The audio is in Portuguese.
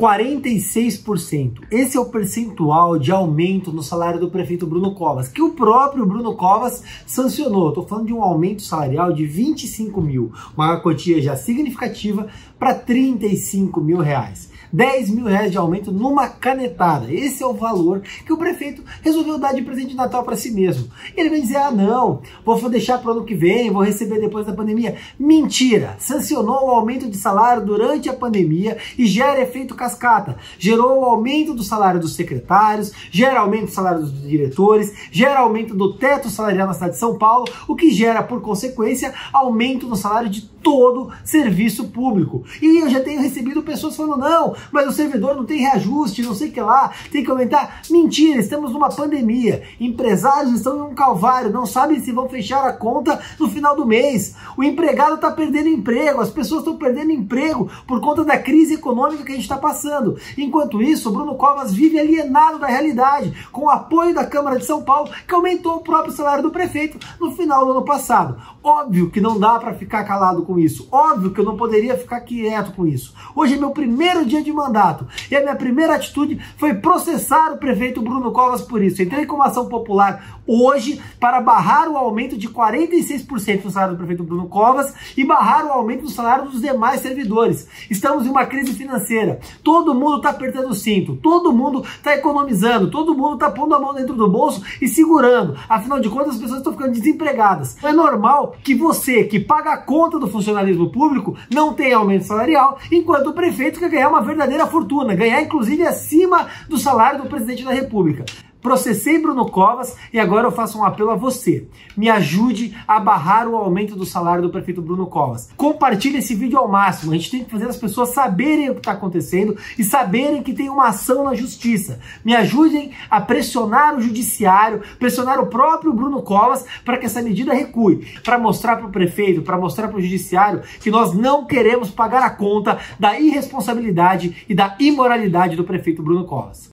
46%. Esse é o percentual de aumento no salário do prefeito Bruno Covas, que o próprio Bruno Covas sancionou. Estou falando de um aumento salarial de 25 mil, uma quantia já significativa para 35 mil reais. 10 mil reais de aumento numa canetada. Esse é o valor que o prefeito resolveu dar de presente de Natal para si mesmo. Ele vai dizer, ah não, vou deixar para o ano que vem, vou receber depois da pandemia. Mentira! Sancionou o aumento de salário durante a pandemia e gera efeito cascata. Gerou o aumento do salário dos secretários, gera aumento do salário dos diretores, gera aumento do teto salarial na cidade de São Paulo, o que gera, por consequência, aumento no salário de todo serviço público. E eu já tenho recebido pessoas falando, não, mas o servidor não tem reajuste, não sei o que lá, tem que aumentar. Mentira, estamos numa pandemia. Empresários estão em um calvário, não sabem se vão fechar a conta no final do mês. O empregado está perdendo emprego, as pessoas estão perdendo emprego por conta da crise econômica que a gente está passando. Enquanto isso, o Bruno Covas vive alienado da realidade, com o apoio da Câmara de São Paulo, que aumentou o próprio salário do prefeito no final do ano passado. Óbvio que não dá para ficar calado com isso. Óbvio que eu não poderia ficar quieto com isso. Hoje é meu primeiro dia de mandato e a minha primeira atitude foi processar o prefeito Bruno Covas por isso. Entrei com uma ação popular hoje para barrar o aumento de 46% no salário do prefeito Bruno Covas e barrar o aumento do salário dos demais servidores. Estamos em uma crise financeira. Todo mundo está apertando o cinto, todo mundo está economizando, todo mundo está pondo a mão dentro do bolso e segurando. Afinal de contas, as pessoas estão ficando desempregadas. É normal que você, que paga a conta do funcionalismo público, não tenha aumento salarial, enquanto o prefeito quer ganhar uma verdadeira fortuna, ganhar inclusive acima do salário do presidente da República. Processei Bruno Covas e agora eu faço um apelo a você. Me ajude a barrar o aumento do salário do prefeito Bruno Covas. Compartilhe esse vídeo ao máximo. A gente tem que fazer as pessoas saberem o que está acontecendo e saberem que tem uma ação na justiça. Me ajudem a pressionar o judiciário, pressionar o próprio Bruno Covas para que essa medida recue. Para mostrar para o prefeito, para mostrar para o judiciário que nós não queremos pagar a conta da irresponsabilidade e da imoralidade do prefeito Bruno Covas.